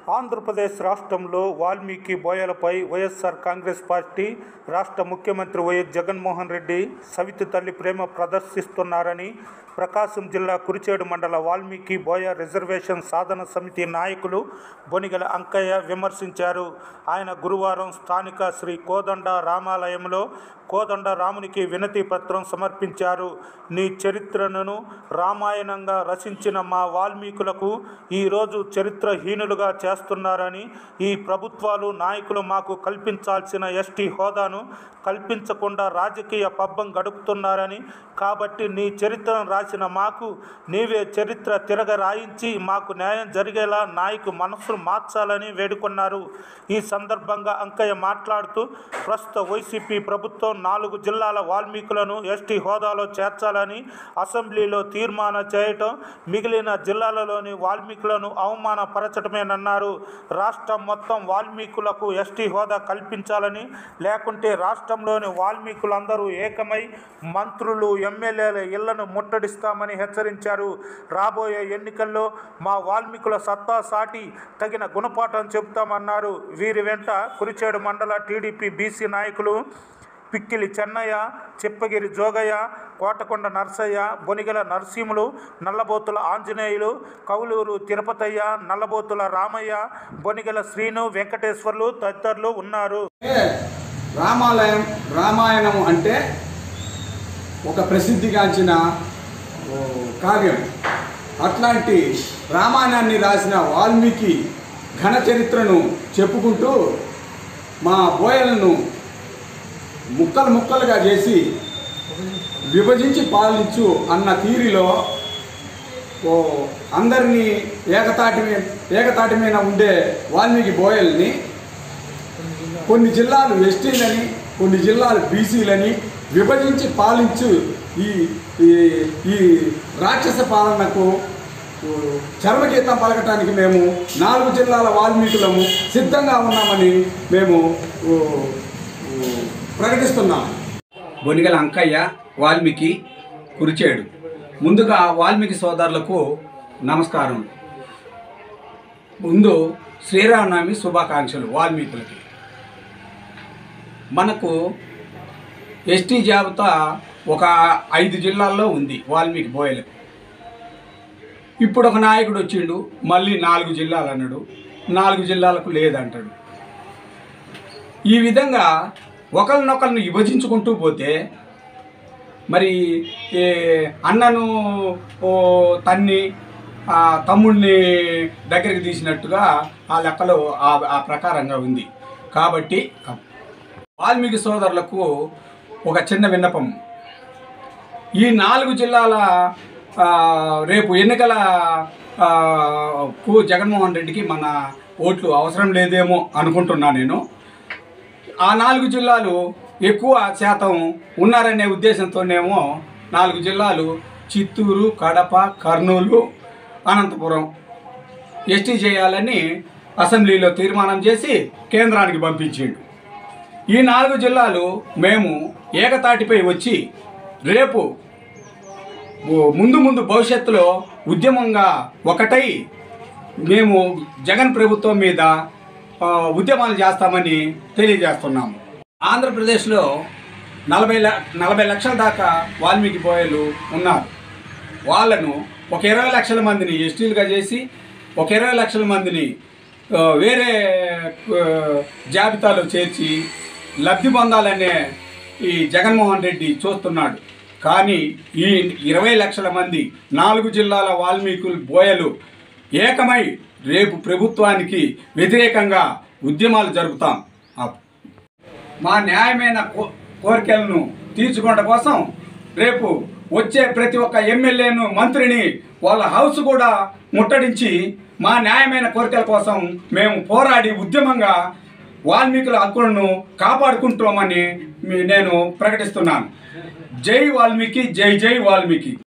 ఆంధ్రప్రదేశ్ రాష్ట్రంలో వాల్మీకి బోయలపై వైఎస్ఆర్ కాంగ్రెస్ పార్టీ రాష్ట్ర ముఖ్యమంత్రి వైఎస్ జగన్మోహన్ రెడ్డి సవితి తల్లి ప్రేమ ప్రదర్శిస్తున్నారని ప్రకాశం జిల్లా కురిచేడు మండల వాల్మీకి బోయ రిజర్వేషన్ సాధన సమితి నాయకులు బొనిగల అంకయ్య విమర్శించారు. ఆయన గురువారం స్థానిక శ్రీ కోదండ రామాలయంలో కోదండ రామునికి వినతి పత్రం సమర్పించారు. నీ చరిత్రను రామాయణంగా రచించిన మా వాల్మీకులకు ఈరోజు చరిత్రహీనులుగా చేస్తున్నారని, ఈ ప్రభుత్వాలు నాయకులు మాకు కల్పించాల్సిన ఎస్టీ హోదాను కల్పించకుండా రాజకీయ పబ్బం గడుపుతున్నారని, కాబట్టి నీ చరిత్రను రాసిన మాకు నీవే చరిత్ర తిరగరాయించి మాకు న్యాయం జరిగేలా నాయకు మనస్సును మార్చాలని వేడుకున్నారు. ఈ సందర్భంగా అంకయ్య మాట్లాడుతూ ప్రస్తుత వైసీపీ ప్రభుత్వం 4 జిల్లాల వాల్మీకులను ఎస్టీ హోదాలో చేర్చాలని అసెంబ్లీలో తీర్మానం చేయటం మిగిలిన జిల్లాలలోని వాల్మీకులను అవమానపరచటమేనన్నారు. రాష్ట్రం మొత్తం వాల్మీకులకు ఎస్టీ హోదా కల్పించాలని, లేకుంటే రాష్ట్రంలోని వాల్మీకులందరూ ఏకమై మంత్రులు ఎమ్మెల్యేల ఇళ్లను ముట్టడిస్తామని హెచ్చరించారు. రాబోయే ఎన్నికల్లో మా వాల్మీకుల సత్తా సాటి తగిన గుణపాఠం చెబుతామన్నారు. వీరి వెంట కురిచేడు మండల టీడీపీ బీసీ నాయకులు పిక్కిలి చెన్నయ్య, చిప్పగిరి జోగయ్య, కోటకొండ నర్సయ్య, బొనిగల నరసింహులు, నల్లబోతుల ఆంజనేయులు, కౌలూరు తిరుపతయ్య, నల్లబోతుల రామయ్య, బొనిగల శ్రీను, వెంకటేశ్వర్లు తదితరులు ఉన్నారు. రామాయణం అంటే ఒక ప్రసిద్ధిగాంచిన కావ్యం. అట్లాంటి రామాయణాన్ని రాసిన వాల్మీకి ఘన చరిత్రను చెప్పుకుంటూ మా బోయలను ముక్కలు ముక్కలుగా చేసి విభజించి పాలించు అన్న తీరిలో అందరినీ ఏకతాటి మీద ఉండే వాల్మీకి బోయల్ని కొన్ని జిల్లాలు ఎస్టీలని, కొన్ని జిల్లాలు బీసీలని విభజించి పాలించు ఈ రాక్షస పాలనకు చర్మగీతం పలకటానికి మేము 4 జిల్లాల వాల్మీకులము సిద్ధంగా ఉన్నామని మేము ప్రకటిస్తున్నాం. బొనిగల అంకయ్య, వాల్మీకి, కురిచేడు. ముందుగా వాల్మీకి సోదరులకు నమస్కారం. ముందు శ్రీరామనవమి శుభాకాంక్షలు వాల్మీకులకి. మనకు ఎస్టీ జాబితా ఒక 5 జిల్లాల్లో ఉంది వాల్మీకి బోయలకు. ఇప్పుడు ఒక నాయకుడు వచ్చిండు, మళ్ళీ 4 జిల్లాలు అన్నాడు, 4 జిల్లాలకు లేదంటాడు. ఈ విధంగా ఒకరినొకరిని విభజించుకుంటూ పోతే మరి అన్నను తన్ని తమ్ముడిని దగ్గరికి తీసినట్టుగా ఆ లెక్కలో ఆ ప్రకారంగా ఉంది. కాబట్టి వాల్మీకి సోదరులకు ఒక చిన్న విన్నపం. ఈ 4 జిల్లాల రేపు ఎన్నికల జగన్మోహన్ రెడ్డికి మన ఓట్లు అవసరం లేదేమో అనుకుంటున్నా నేను. ఆ 4 జిల్లాలు ఎక్కువ శాతం ఉన్నారనే ఉద్దేశంతోనేమో 4 జిల్లాలు చిత్తూరు, కడప, కర్నూలు, అనంతపురం ఎస్టీ చేయాలని అసెంబ్లీలో తీర్మానం చేసి కేంద్రానికి పంపించిండు. ఈ 4 జిల్లాలు మేము ఏకతాటిపై వచ్చి రేపు ముందు భవిష్యత్తులో ఉద్యమంగా ఒకటై మేము జగన్ ప్రభుత్వం మీద ఉద్యమాలు చేస్తామని తెలియజేస్తున్నాము. ఆంధ్రప్రదేశ్లో 40 లక్షల దాకా వాల్మీకి బోయలు ఉన్నారు. వాళ్ళను ఒక 20 లక్షల మందిని ఎస్టీలుగా చేసి ఒక 20 లక్షల మందిని వేరే జాబితాలో చేర్చి లబ్ధి పొందాలనే ఈ జగన్మోహన్ రెడ్డి చూస్తున్నాడు. కానీ ఈ 20 లక్షల మంది 4 జిల్లాల వాల్మీకులు బోయలు ఏకమై రేపు ప్రభుత్వానికి వ్యతిరేకంగా ఉద్యమాలు జరుపుతాం. మా న్యాయమైన కోరికలను తీర్చుకోవడం కోసం రేపు వచ్చే ప్రతి ఒక్క ఎమ్మెల్యేను, మంత్రిని వాళ్ళ హౌస్ కూడా ముట్టడించి మా న్యాయమైన కోరికల కోసం మేము పోరాడి ఉద్యమంగా వాల్మీకుల హక్కులను కాపాడుకుంటామని నేను ప్రకటిస్తున్నాను. జై వాల్మీకి, జై జై వాల్మీకి.